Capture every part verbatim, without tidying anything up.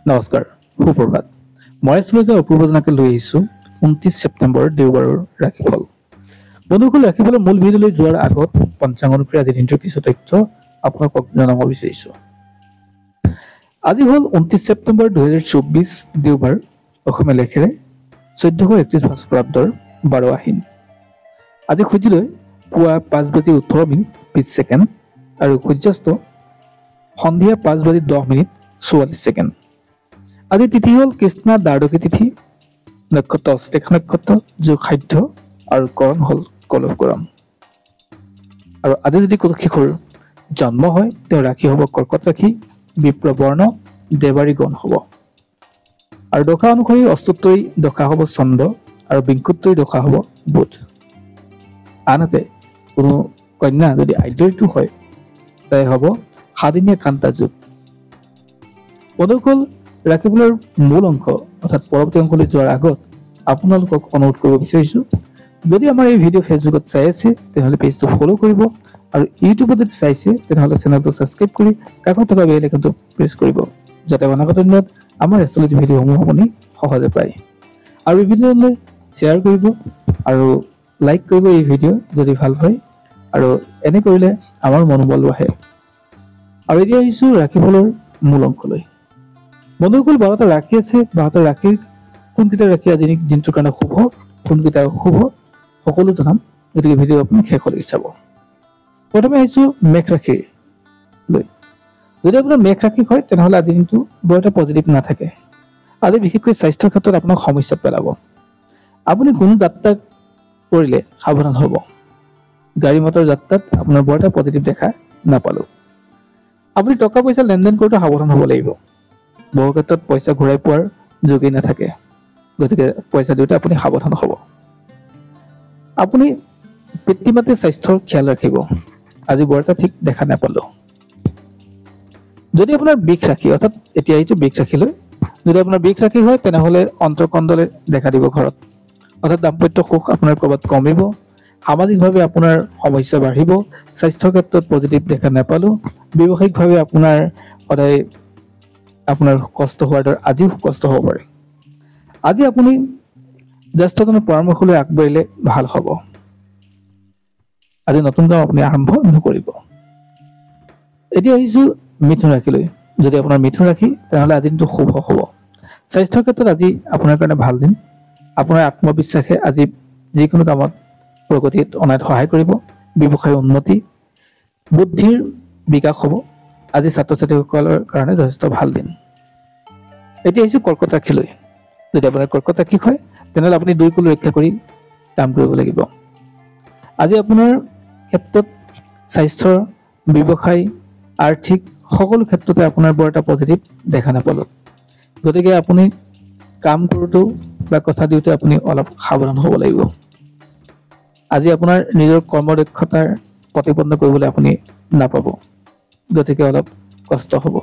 নমস্কাৰ সুপ্ৰভাত মই আচলতে অপূৰ্বজনাকে লৈ আহিছো ঊনত্ৰিশ ছেপ্টেম্বৰ দেওবাৰৰ ৰাশিফল বন্ধুসকল ৰাশিফলৰ মূল ভিডিঅ'লৈ যোৱাৰ আগত পঞ্চাংগ অনুসৰি আজি দিনটোৰ কিছু তথ্য আপোনালোকক জনাব বিচাৰিছো আজি হ'ল ঊনত্ৰিশ ছেপ্টেম্বৰ দুহেজাৰ চৌব্বিছ দেওবাৰ অসমীয়া লেখেৰে চৈধ্যশ একত্ৰিশ ভাস্কৰাব্দৰ বাৰ আহিন আজি সূৰ্যোদয় পুৱা পাঁচ বাজি ওঠৰ মিনিট বিশ ছেকেণ্ড আৰু সূৰ্যাস্ত সন্ধিয়া পাঁচ বাজি দহ মিনিট চৌৱাল্লিছ ছেকেণ্ড আজি তিথি হল কৃষ্ণা দ্বাদশী তিথি নক্ষত্ৰ অস্তেখ নক্ষত্ৰ যোগ খাদ্য আৰু কৰণ হল কলভকৰণ আৰু আজি যদি কোনো শিশুৰ জন্ম হয় তেওঁ ৰাশি হ'ব কৰ্কট ৰাশি বিপ্ৰ বৰ্ণ দেৱাৰী গণ হ'ব আৰু দশা অনুসৰি অষ্টোত্তৰী দশা হ'ব চন্দ্ৰ আৰু বিংশোত্তৰী দশা হ'ব বুধ আনহাতে কোনো কন্যা যদি আদ্যঋতু হয় তাই হ'ব সাদিনীয়া কান্তা যোগ বন্ধুসকল ৰাশিফলৰ মূল অংশ অৰ্থাৎ পৰৱৰ্তী অংশলৈ যোৱাৰ আগত আপোনালোকক অনুৰোধ কৰিব বিচাৰিছো যদি আমাৰ এই ভিডিঅ' ফেচবুকত চাই আছে তেনেহ'লে পেজটো ফ'ল' কৰিব আৰু ইউটিউবত যদি চাইছে তেনেহ'লে চেনেলটো ছাবস্ক্ৰাইব কৰি কাষত থকা বেল আইকনটো প্ৰেছ কৰিব যাতে অনাগত দিনত আমাৰ এষ্ট্ৰলজি ভিডিঅ'সমূহ আপুনি সহজে পায় আৰু এই ভিডিঅ'লৈ শ্বেয়াৰ কৰিব আৰু লাইক কৰিব এই ভিডিঅ' যদি ভাল পায় আৰু এনে কৰিলে আমাৰ মনোবল বাঢ়ে আৰু এতিয়া আহিছো ৰাশিফলৰ মূল অংশলৈ বন্ধুসকল বাৰটা ৰাশি আছে বাৰটা ৰাশিৰ কোনকেইটা ৰাশি আজি দিনটোৰ কাৰণে শুভ কোনকেইটা অশুভ সকলো জনাম গতিকে ভিডিঅ' আপুনি শেষলৈকে চাব প্ৰথমে আহিছো মেঘ ৰাশিৰ লৈ যদি আপোনাৰ মেঘ ৰাশি হয় তেনেহ'লে আজি দিনটো বৰ এটা পজিটিভ নাথাকে আজি বিশেষকৈ স্বাস্থ্যৰ ক্ষেত্ৰত আপোনাক সমস্যাত পেলাব আপুনি কোনো যাত্ৰা কৰিলে সাৱধান হ'ব গাড়ী মটৰ যাত্ৰাত আপোনাৰ বৰ এটা পজিটিভ দেখা নাপালো আপুনি টকা পইচা লেনদেন কৰোঁতে সাৱধান হ'ব লাগিব বহু ক্ষেত্ৰত পইচা ঘূৰাই পোৱাৰ যোগেই নাথাকে গতিকে পইচা দিওঁতে আপুনি সাৱধান হ'ব আপুনি পিতৃ মাতৃৰ স্বাস্থ্যৰ খিয়াল ৰাখিব আজি বৰ এটা ঠিক দেখা নাপালো যদি আপোনাৰ বৃষ ৰাশি অৰ্থাৎ এতিয়া আহিছো বৃষ ৰাশিলৈ যদি আপোনাৰ বৃষ ৰাশি হয় তেনেহ'লে অন্তৰ্কণ্ডলে দেখা দিব ঘৰত অৰ্থাৎ দাম্পত্য সুখ আপোনাৰ ক'ৰবাত কমিব সামাজিকভাৱে আপোনাৰ সমস্যা বাঢ়িব স্বাস্থ্যৰ ক্ষেত্ৰত পজিটিভ দেখা নাপালো ব্যৱসায়িকভাৱে আপোনাৰ সদায় আপোনাৰ কষ্ট হোৱাৰ দৰে আজিও কষ্ট হ'ব পাৰে আজি আপুনি জ্যেষ্ঠজনৰ পৰামৰ্শ লৈ আগবাঢ়িলে ভাল হ'ব আজি নতুন কাম আপুনি আৰম্ভ নকৰিব এতিয়া আহিছো মিথুন ৰাশিলৈ যদি আপোনাৰ মিথুন ৰাশি তেনেহ'লে আজি দিনটো শুভ হ'ব স্বাস্থ্যৰ ক্ষেত্ৰত আজি আপোনাৰ কাৰণে ভাল দিন আপোনাৰ আত্মবিশ্বাসে আজি যিকোনো কামত প্ৰগতিত অনাত সহায় কৰিব ব্যৱসায়ৰ উন্নতি বুদ্ধিৰ বিকাশ হ'ব আজি ছাত্ৰ ছাত্ৰীসকলৰ কাৰণে যথেষ্ট ভাল দিন এতিয়া আহিছো কৰ্কট ৰাশিলৈ যদি আপোনাৰ কৰ্কট ৰাশি হয় তেনেহ'লে আপুনি দুই কুল ৰক্ষা কৰি কাম কৰিব লাগিব আজি আপোনাৰ ক্ষেত্ৰত স্বাস্থ্যৰ ব্যৱসায় আৰ্থিক সকলো ক্ষেত্ৰতে আপোনাৰ বৰ এটা পজিটিভ দেখা নাপালো গতিকে আপুনি কাম কৰোঁতেও বা কথা দিওঁতে আপুনি অলপ সাৱধান হ'ব লাগিব আজি আপোনাৰ নিজৰ কৰ্মদক্ষতাৰ প্ৰতিপন্ন কৰিবলৈ আপুনি নাপাব গতিকে অলপ কষ্ট হ'ব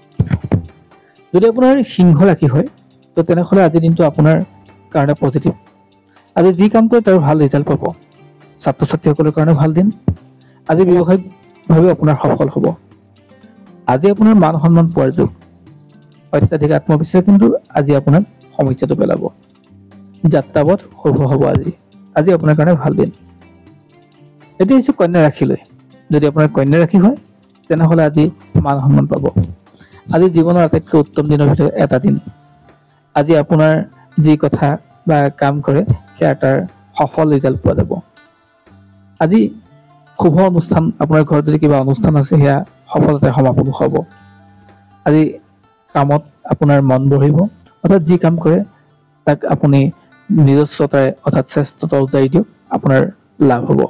যদি আপোনাৰ সিংহ ৰাশি হয় তো তেনেহ'লে আজিৰ দিনটো আপোনাৰ কাৰণে পজিটিভ আজি যি কাম কৰে তাৰ ভাল ৰিজাল্ট পাব ছাত্ৰ ছাত্ৰীসকলৰ কাৰণে ভাল দিন আজি ব্যৱসায়িকভাৱে আপোনাৰ সফল হ'ব আজি আপোনাৰ মান সন্মান পোৱাৰ যোগ অত্যাধিক আত্মবিশ্বাস কিন্তু আজি আপোনাক সমস্যাটো পেলাব যাত্ৰাপথ শুভ হ'ব আজি আজি আপোনাৰ কাৰণে ভাল দিন এতিয়া আহিছো কন্যা ৰাশিলৈ যদি আপোনাৰ কন্যা ৰাশি হয় তেনেহ'লে আজি মান সন্মান পাব আজি জীৱনৰ আটাইতকৈ উত্তম দিনৰ ভিতৰত এটা দিন আজি আপোনাৰ যি কথা বা কাম কৰে সেয়া তাৰ সফল ৰিজাল্ট পোৱা যাব আজি শুভ অনুষ্ঠান আপোনাৰ ঘৰত যদি কিবা অনুষ্ঠান আছে সেয়া সফলতাৰে সমাপন হ'ব আজি কামত আপোনাৰ মন বহিব অৰ্থাৎ যি কাম কৰে তাক আপুনি নিজস্বতাৰে অৰ্থাৎ শ্ৰেষ্ঠতা উজাৰি দিয়ক আপোনাৰ লাভ হ'ব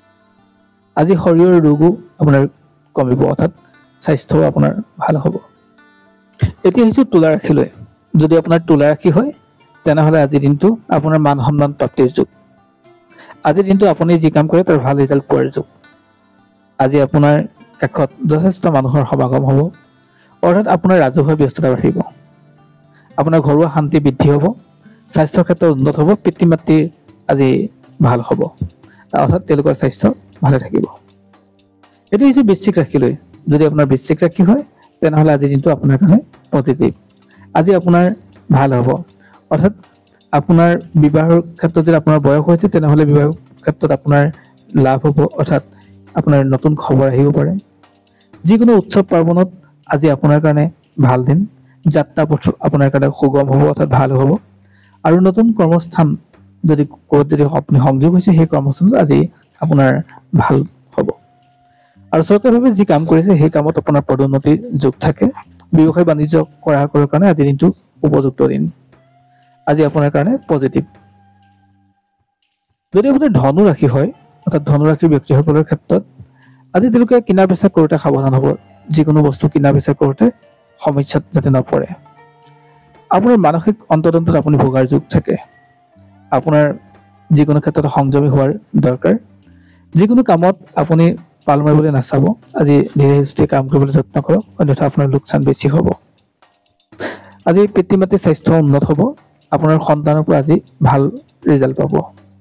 আজি শৰীৰৰ ৰোগো আপোনাৰ কমিব অৰ্থাৎ স্বাস্থ্যও আপোনাৰ ভাল হ'ব এতিয়া আহিছো তুলা ৰাশিলৈ যদি আপোনাৰ তুলা ৰাশি হয় তেনেহ'লে আজিৰ দিনটো আপোনাৰ মান সন্মান প্ৰাপ্তিৰ যোগ আজিৰ দিনটো আপুনি যি কাম কৰে তাৰ ভাল ৰিজাল্ট পোৱাৰ যোগ আজি আপোনাৰ কাষত যথেষ্ট মানুহৰ সমাগম হ'ব অৰ্থাৎ আপোনাৰ ৰাজহুৱা ব্যস্ততা বাঢ়িব আপোনাৰ ঘৰুৱা শান্তি বৃদ্ধি হ'ব স্বাস্থ্যৰ ক্ষেত্ৰত উন্নত হ'ব পিতৃ মাতৃৰ আজি ভাল হ'ব অৰ্থাৎ তেওঁলোকৰ স্বাস্থ্য ভালে থাকিব এটো হৈছে বৃশ্চিক ৰাশিলৈ যদি আপোনাৰ বৃশ্চিক ৰাশি হয় তেনেহলে আজি দিনটো আপোনাৰ কাৰণে পজিটিভ আজি আপোনাৰ ভাল হ'ব। অৰ্থাৎ আপোনাৰ বিবাহৰ ক্ষেত্ৰত যদি আপোনাৰ বয়স হৈছে তেনেহ'লে বিবাহৰ ক্ষেত্ৰত আপোনাৰ লাভ হ'ব, অৰ্থাৎ আপোনাৰ নতুন খবৰ আহিব পাৰে। যিকোনো উৎসৱ পাৰ্বণত আজি আপোনাৰ কাৰণে ভাল দিন। যাত্ৰা পথ আপোনাৰ কাৰণে সুগম হ'ব, অৰ্থাৎ ভাল হ'ব। আৰু নতুন কৰ্মস্থান যদি ক'ত যদি আপুনি সংযোগ হৈছে সেই কৰ্মস্থানত আজি আপোনাৰ ভাল হ'ব। আৰু চৰকাৰীভাৱে যি কাম কৰিছে সেই কামত আপোনাৰ পদোন্নতিৰ যোগ থাকে। ব্যৱসায় বাণিজ্য কৰা সকলৰ কাৰণে আজি দিনটো উপযুক্ত দিন। আজি আপোনাৰ কাৰণে পজিটিভ। যদি আপোনাৰ ধনু ৰাশি হয়, অৰ্থাৎ ধনুৰাশিৰ ব্যক্তিসকলৰ ক্ষেত্ৰত আজি তেওঁলোকে কিনা বেচা কৰোঁতে সাৱধান হ'ব। যিকোনো বস্তু কিনা বেচা কৰোঁতে সমস্যাত যাতে নপৰে। আপোনাৰ মানসিক অন্তৰন্তত আপুনি ভোগাৰ যোগ থাকে। আপোনাৰ যিকোনো ক্ষেত্ৰত সংযমী হোৱাৰ দৰকাৰ। যিকোনো কামত আপুনি পাল মাৰিবলৈ নাচাব। আজি ধীৰে সুস্থে কাম কৰিবলৈ যত্ন কৰক, অন্যথা আপোনাৰ লোকচান বেছি হ'ব। আজি পিতৃ মাতৃৰ স্বাস্থ্য উন্নত হ'ব। আপোনাৰ সন্তানৰ পৰা আজি ভাল ৰিজাল্ট পাব।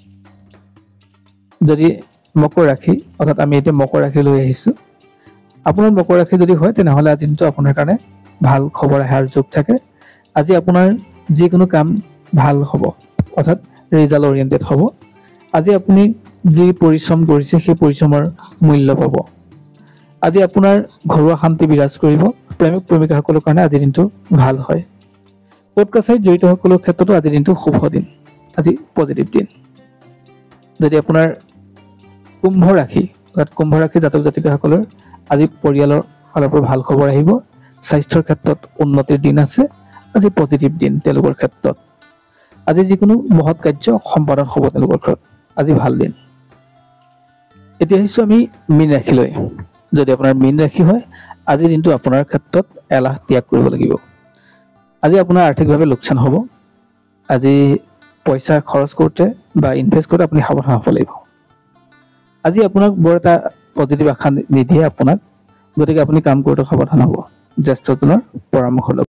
যদি মকৰ ৰাশি, অৰ্থাৎ আমি এতিয়া মকৰ ৰাশি লৈ আহিছোঁ। আপোনাৰ মকৰ ৰাশি যদি হয় তেনেহ'লে আজি দিনটো আপোনাৰ কাৰণে ভাল খবৰ অহাৰ যোগ থাকে। আজি আপোনাৰ যিকোনো কাম ভাল হ'ব, অৰ্থাৎ ৰিজাল্ট অৰিয়েণ্টেড হ'ব। আজি আপুনি যি পৰিশ্ৰম কৰিছে সেই পৰিশ্ৰমৰ মূল্য পাব। আজি আপোনাৰ ঘৰুৱা শান্তি বিৰাজ কৰিব। প্ৰেমিক প্ৰেমিকাসকলৰ কাৰণে আজিৰ দিনটো ভাল হয়। কোৰ্ট কাছাৰীত জড়িত সকলৰ ক্ষেত্ৰতো আজিৰ দিনটো শুভ দিন, আজি পজিটিভ দিন। যদি আপোনাৰ কুম্ভ ৰাশি, অৰ্থাৎ কুম্ভ ৰাশি জাতক জাতিকাসকলৰ আজি পৰিয়ালৰ ফালৰ পৰা ভাল খবৰ আহিব। স্বাস্থ্যৰ ক্ষেত্ৰত উন্নতিৰ দিন আছে। আজি পজিটিভ দিন তেওঁলোকৰ ক্ষেত্ৰত। আজি যিকোনো মহৎ কাৰ্য সম্পাদন হ'ব তেওঁলোকৰ ঘৰত, আজি ভাল দিন। এতিয়া আহিছোঁ আমি মীন ৰাশিলৈ। যদি আপোনাৰ মীন ৰাশি হয়, আজিৰ দিনটো আপোনাৰ ক্ষেত্ৰত এলাহ ত্যাগ কৰিব লাগিব। আজি আপোনাৰ আৰ্থিকভাৱে লোকচান হ'ব। আজি পইচা খৰচ কৰোঁতে বা ইনভেষ্ট কৰোঁতে আপুনি সাৱধান হ'ব লাগিব। আজি আপোনাক বৰ এটা পজিটিভ আশা নিদিয়ে আপোনাক, গতিকে আপুনি কাম কৰোঁতে সাৱধান হ'ব। জ্যেষ্ঠজনৰ পৰামৰ্শ ল'ব।